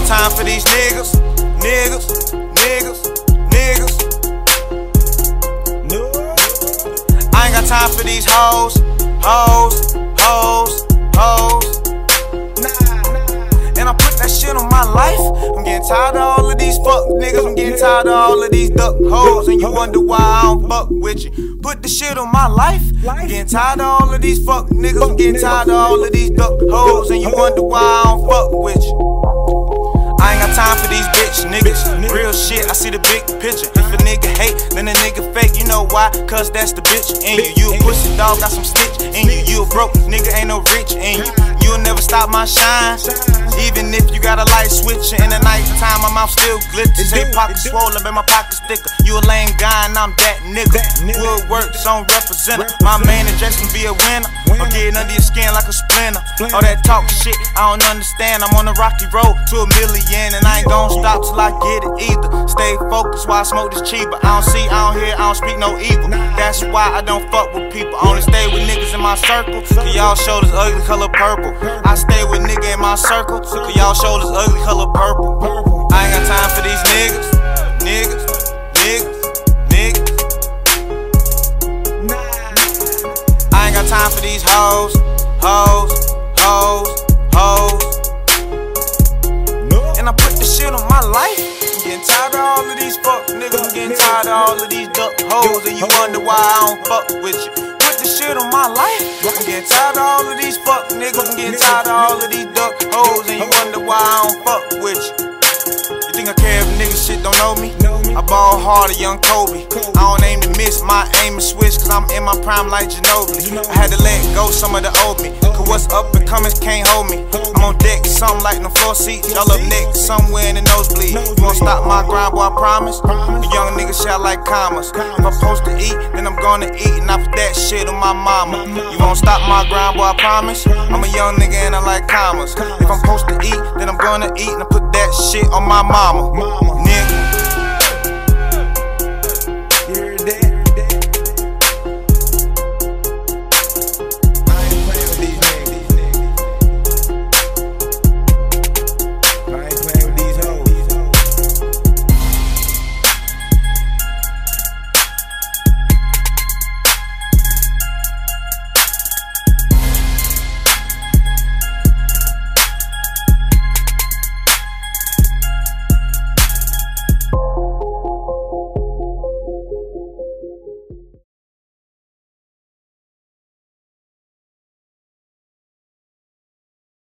time for these niggas. I ain't got time for these hoes. And I put that shit on my life. I'm getting tired of all of these fuck niggas. I'm getting tired of all of these duck hoes. And you wonder why I don't fuck with you. Put the shit on my life. I'm getting tired of all of these fuck niggas. I'm getting tired of all of these duck hoes. And you wonder why I don't fuck with you. I ain't got time for these bitch niggas. Real shit, I see the big picture. If a nigga hate, then a nigga fake. You know why? Cause that's the bitch in you. You a pussy dog, got some stitch in you. You a broke nigga, ain't no rich in you. You'll never stop my shine. Even if you got a light switch in the night time, my mouth still glitters. Say pocket swollen, but my pocket's thicker. You a lame guy and I'm that nigga. Woodworks on representer. My main address can be a winner. I'm getting under your skin like a splinter. All that talk shit, I don't understand. I'm on the rocky road to $1 million, and I ain't gon' stop till I get it either. Stay focused while I smoke this cheaper. I don't see, I don't hear, I don't speak no evil. That's why I don't fuck with people. I only stay with niggas in my circle, cause y'all shoulders ugly color purple. I stay with nigga in my circle, cause y'all shoulders ugly color purple. I ain't got time for these niggas. I ain't got time for these hoes. And I put the shit on my life. I'm getting tired of all of these fuck niggas. I'm getting tired of all of these duck hoes. And you wonder why I don't fuck with you. Put the shit on my life. I'm getting tired of all of these fuck niggas. I'm getting tired of all of these duck hoes. And you wonder why I don't fuck with you. You think I care if niggas shit don't know me? I ball hard, a young Kobe. I don't aim to miss, my aim is switch, cause I'm in my prime like Ginobili. I had to let go some of the old me, cause what's up and coming can't hold me. I'm on deck, something like them 4 seats. Y'all up next, somewhere in the nosebleed. You won't stop my grind, boy, I promise. The young niggas shout like commas. If I'm supposed to eat, then I'm gonna eat, and I put that shit on my mama. You won't stop my grind, boy, I promise. I'm a young nigga and I like commas. If I'm supposed to eat, then I'm gonna eat, and I put that shit on my mama.